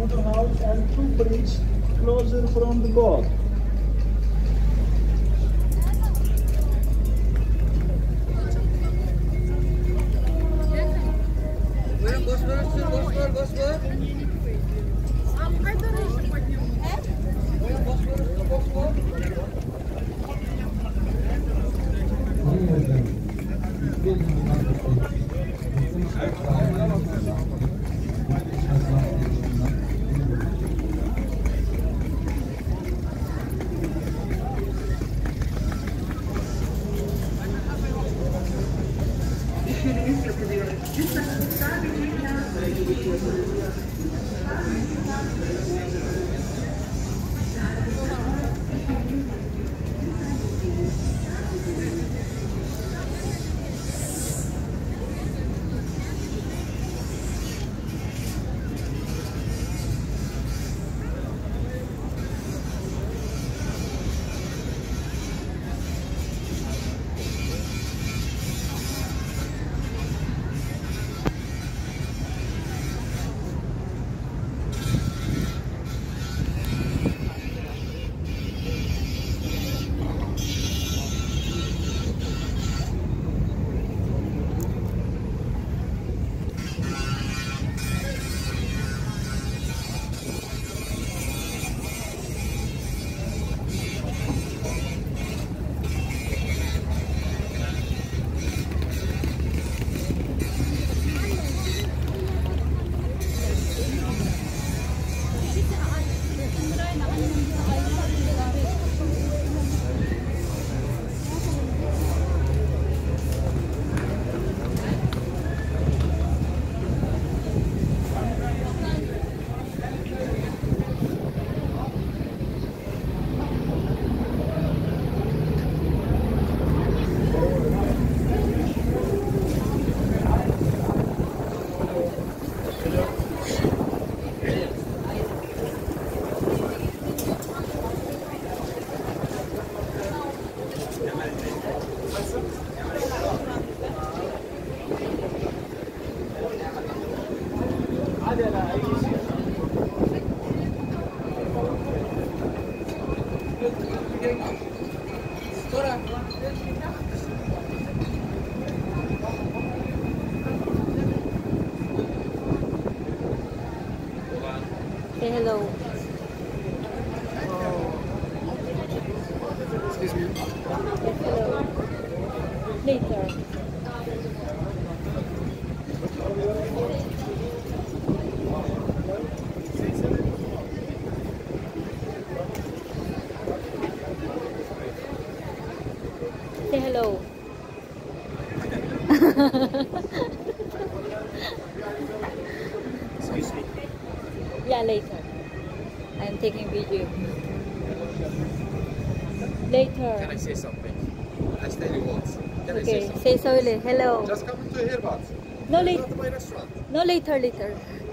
from the house and 2 priests closer from the boat. Say hello. Excuse me. Yes, hello. Later. Say hello. Excuse me. Yeah, later. I'm taking video. Later. Can I say something? I tell you what. Can I say Okay, something? say sorry. Hello. Just come into here, but No, it's later. not my restaurant. No, later.